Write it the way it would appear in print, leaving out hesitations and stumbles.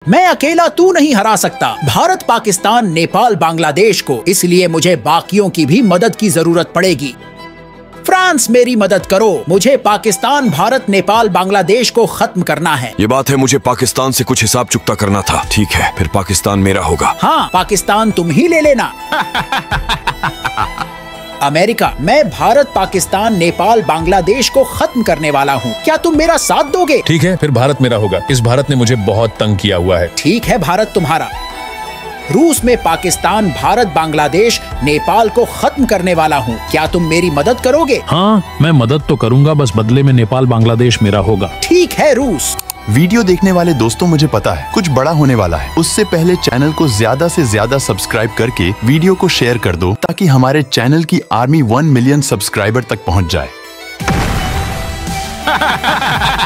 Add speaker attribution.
Speaker 1: मैं अकेला तू नहीं हरा सकता भारत, पाकिस्तान, नेपाल, बांग्लादेश को, इसलिए मुझे बाकियों की भी मदद की जरूरत पड़ेगी। फ्रांस मेरी मदद करो, मुझे पाकिस्तान, भारत, नेपाल, बांग्लादेश को खत्म करना है।
Speaker 2: ये बात है, मुझे पाकिस्तान से कुछ हिसाब चुकता करना था। ठीक है, फिर पाकिस्तान मेरा होगा।
Speaker 1: हाँ, पाकिस्तान तुम ही ले लेना। अमेरिका, मैं भारत, पाकिस्तान, नेपाल, बांग्लादेश को खत्म करने वाला हूँ, क्या तुम मेरा साथ दोगे?
Speaker 3: ठीक है, फिर भारत मेरा होगा। इस भारत ने मुझे बहुत तंग किया हुआ है।
Speaker 1: ठीक है, भारत तुम्हारा। रूस में पाकिस्तान, भारत, बांग्लादेश, नेपाल को खत्म करने वाला हूँ, क्या तुम मेरी मदद करोगे?
Speaker 3: हाँ, मैं मदद तो करूँगा, बस बदले में नेपाल, बांग्लादेश मेरा होगा।
Speaker 1: ठीक है रूस।
Speaker 4: वीडियो देखने वाले दोस्तों, मुझे पता है कुछ बड़ा होने वाला है। उससे पहले चैनल को ज्यादा से ज्यादा सब्सक्राइब करके वीडियो को शेयर कर दो, ताकि हमारे चैनल की आर्मी 1 मिलियन सब्सक्राइबर तक पहुंच जाए।